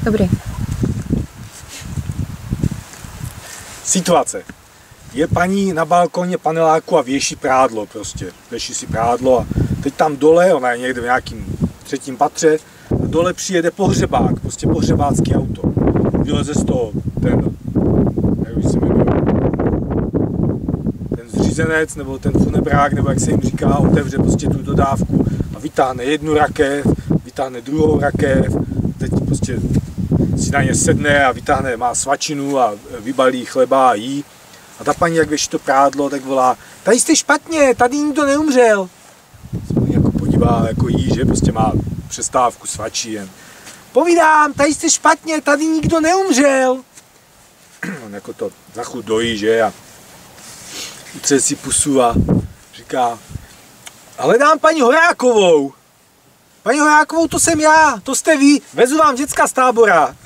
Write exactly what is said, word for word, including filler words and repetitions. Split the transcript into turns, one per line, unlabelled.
Dobrý.
Situace. Je paní na balkoně paneláku a věší prádlo prostě. Věší si prádlo a teď tam dole, ona je někde v nějakým třetím patře, a dole přijede pohřebák, prostě pohřebácký auto. Vyleze z toho ten, jak se jmenuje, ten zřízenec, nebo ten funebrák, nebo jak se jim říká, otevře prostě tu dodávku a vytáhne jednu rakev, vytáhne druhou rakev, teď prostě si na ně sedne a vytáhne, má svačinu a vybalí chleba a jí. A ta paní, jak věší to prádlo, tak volá, tady jste špatně, tady nikdo neumřel. Se paní jako podívá, jako jí, že prostě má přestávku svačí jen. Povídám, tady jste špatně, tady nikdo neumřel. On jako to za chuť dojí, že, a utře si pusu a říká, hledám paní Horákovou. Paní Horákovou, to jsem já, to jste vy, vezu vám děcka z tábora.